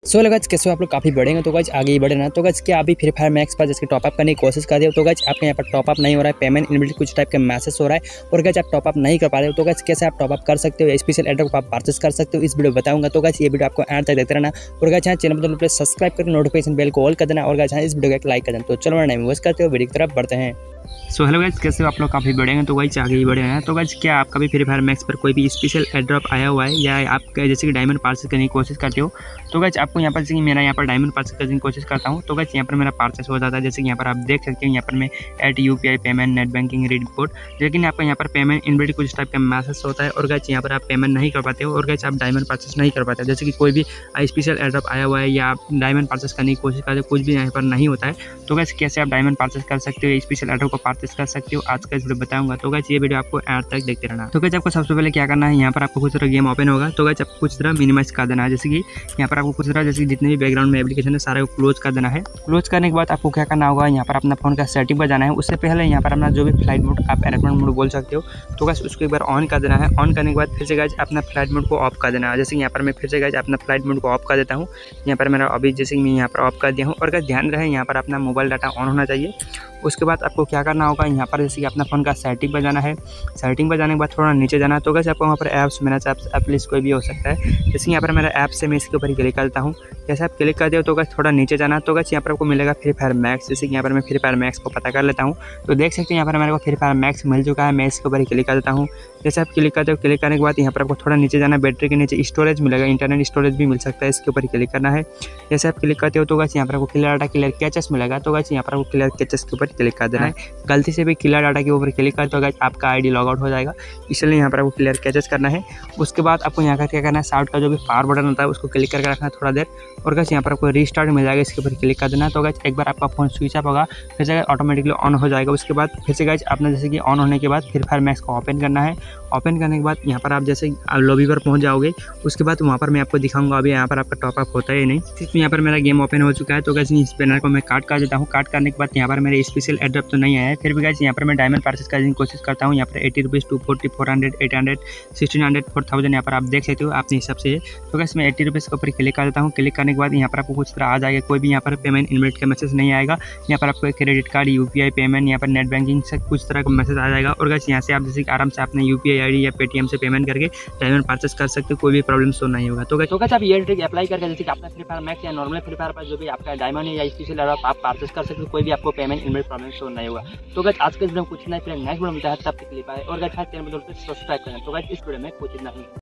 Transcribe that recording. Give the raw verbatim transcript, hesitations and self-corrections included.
सो लगा कैसे आप लोग काफ़ी बढ़ेंगे तो गाइस आगे ही बढ़े ना। तो गाइस क्या अभी फ्री फायर मैक्स पर जैसे टॉपअप करने की कोशिश कर रहे हो तो गाइस आपके यहाँ पर टॉपअप नहीं हो रहा है, पेमेंट इनबिल्ट कुछ टाइप का मैसेज हो रहा है और गाइस आप टॉपअप नहीं कर पा रहे हो तो गाइस कैसे आप टॉपअप कर सकते हो, स्पेशल एड्रॉप आप परचेस कर सकते हो, इस वीडियो बताऊंगा। तो गाइस ये वीडियो आपको एंड तक देखते रहना और गाइस यहाँ चैनल पर सब्सक्राइब करके नोटिफिकेशन बेल को ऑल कर देना और गाइस इस वीडियो को एक लाइक कर देना। तो चलो हमारा टाइम वेस्ट करते हो, वीडियो की तरफ बढ़ते हैं। सो हेलो गाइस, कैसे हो आप लोग काफ़ी बढ़ेंगे तो गाइस आगे ही बढ़े हैं। तो गाइस क्या आपका भी फ्री फायर मैक्स पर कोई भी स्पेशल एड्रॉप आया हुआ है या आप जैसे कि डायमंड पार्चेस करने की कोशिश करते हो तो गाइस आपको यहाँ पर जैसे कि मेरा यहाँ पर डायमंड पार्चेस करने की कोशिश करता हूँ तो गाइस यहाँ पर मेरा पार्चेस हो जाता है। जैसे कि यहाँ पर आप देख सकते हैं यहाँ पर मैं at U P I payment net banking report, लेकिन आपका यहाँ पर पेमेंट इनबिल्ट कुछ टाइप का मैसेज होता है और गाइस यहाँ पर आप पेमेंट नहीं कर पाते हो और गाइस आप डायमंड पार्चेस नहीं कर पाते। जैसे कि कोई भी स्पेशल एड्रॉप आया हुआ है या आप डायमंड पार्चेस करने की कोशिश करते हो, कुछ भी यहाँ पर नहीं होता है। तो गाइस कैसे आप डायमंड पार्चेस कर सकते हो, स्पेशल एड्रॉप को पार्चेस कर सकते हो, आज का इस वीडियो बताऊंगा। तो गाइस ये वीडियो आपको एंड तक देखते रहना। तो गाइस आपको सबसे पहले क्या करना है, यहाँ पर आपको कुछ तरह गेम ओपन होगा तो गाइस आपको कुछ तरह मिनिमाइज कर देना है। जैसे कि यहाँ पर आपको कुछ तरह जैसे जितने भी बैकग्राउंड में एप्लीकेशन है सारे को क्लोज कर देना है। क्लोज करने के बाद आपको क्या करना होगा, यहाँ पर अपना फोन का सेटिंग पर जाना है। उससे पहले यहाँ पर अपना जो भी फ्लाइट मोड आप एयरप्लेन मोड बोल सकते हो तो गाइस उसको एक बार ऑन कर देना है। ऑन करने के बाद फिर से गाइस अपना फ्लाइट मोड को ऑफ कर देना है। जैसे यहाँ पर मैं फिर से गाइस अपना फ्लाइट मोड को ऑफ कर देता हूँ। यहाँ पर मेरा अभी जैसे मैं यहाँ पर ऑफ कर दिया हूँ और गाइस ध्यान रहे यहाँ पर अपना मोबाइल डाटा ऑन होना चाहिए। उसके बाद आपको क्या करना होगा, यहाँ पर जैसे कि अपना फ़ोन का सेटिंग पर जाना है। सेटिंग पर जाने के बाद थोड़ा नीचे जाना है तो गाइस आपको वहाँ पर ऐप्स मेरा ऐप्स ऐप लिस्ट कोई भी हो सकता है। जैसे यहाँ पर मेरा ऐप से मैं इसके ऊपर ही क्लिक करता हूँ। जैसे आप क्लिक करते हो तो गाइस थोड़ा नीचे जाना तो गाइस यहाँ पर आपको मिलेगा फ्री फायर मैक्स। जैसे कि यहाँ पर मैं फ्री फायर मैक्स को पता कर लेता हूँ तो देख सकते हैं यहाँ पर मेरे को फ्री फायर मैक्स मिल चुका है। मैं इसके ऊपर ही क्लिक कर देता हूँ। जैसे आप क्लिक करते हो, क्लिक करने के बाद यहाँ पर आपको थोड़ा नीचे जाना है। बैटरी के नीचे स्टोरेज मिलेगा, इंटरनेट स्टोरेज भी मिल सकता है, इसके ऊपर ही क्लिक करना है। जैसे आप क्लिक करते हो तो गाइस यहाँ पर आपको क्लियर डाटा क्लियर कैचेस मिलेगा तो गाइस यहाँ पर आपको क्लियर कैचेस के ऊपर क्लिक कर देना है। गलती से भी क्लियर डाटा के ऊपर क्लिक करते हो गाइस आपका आईडी लॉग आउट हो जाएगा, इसलिए यहाँ पर आपको क्लियर कैचेस करना है। उसके बाद आपको यहाँ का क्या करना है, साउट का जो भी पावर बटन होता है उसको क्लिक करके रखना है थोड़ा देर और गाइस यहाँ पर आपको रीस्टार्ट मिल जाएगा, इसके ऊपर क्लिक कर देना है। तो गाइस एक बार आपका फोन स्विच ऑफ होगा फिर से ऑटोमेटिकली ऑन हो जाएगा। उसके बाद फिर से गाइस आपने जैसे कि ऑन होने के बाद फ्री फायर मैक्स को ओपन करना है। ओपन करने के बाद यहाँ पर आप जैसे लॉबी पर पहुँच जाओगे उसके बाद वहाँ पर मैं आपको दिखाऊंगा अभी यहाँ पर आपका टॉपअप होता है या नहीं। सिर्फ यहाँ पर मेरा गेम ओपन हो चुका है तो गाइस इस बैनर को मैं काट कर देता हूँ। काट करने के बाद यहाँ पर मेरे स्पेशल एड्रॉप तो नहीं आया है, फिर भी गाइस यहाँ पर मैं डायमंड परचेस करने की कोशिश करता हूँ। यहाँ पर eighty rupees two forty four hundred eight hundred sixteen hundred four thousand यहाँ पर आप देख सकते हो अपने हिसाब से। तो गाइस मैं एट्टी रुपीज़ के ऊपर क्लिक कर देता हूँ। क्लिक करने के बाद यहाँ पर आपको कुछ तरह आ जाएगा, कोई भी यहाँ पर पेमेंट इनबिल्ट का मैसेज नहीं आएगा। यहाँ पर आपको क्रेडिट कार्ड, यूपीआई पेमेंट, यहाँ पर नेट बैंकिंग से कुछ तरह का मैसेज आ जाएगा और गाइस यहाँ से आप जैसे आराम से अपने यूपीआई आईडी या पेटीएम से पेमेंट करके डायमंड परचेस कर सकते हो, कोई भी प्रॉब्लम सो नहीं होगा। तो गाइस आप ये ट्रिक अप्लाई करके जैसे कि आपने फ्री फायर मैक्स या नॉर्मल फ्री फायर पर जो भी आपका डायमंड या स्पेशल आप परचेस कर सकते हो, कोई भी आपको पेमेंट इनबिल्ट प्रॉब्लम सो नहीं होगा। तो गाइस आज के वीडियो में कुछ नहीं, फिर नेक्स्ट वीडियो में मिलता है, तब तक के लिए बाय और गाइस चैनल पर सब्सक्राइब करें। तो गाइस इस वीडियो में कुछ नहीं।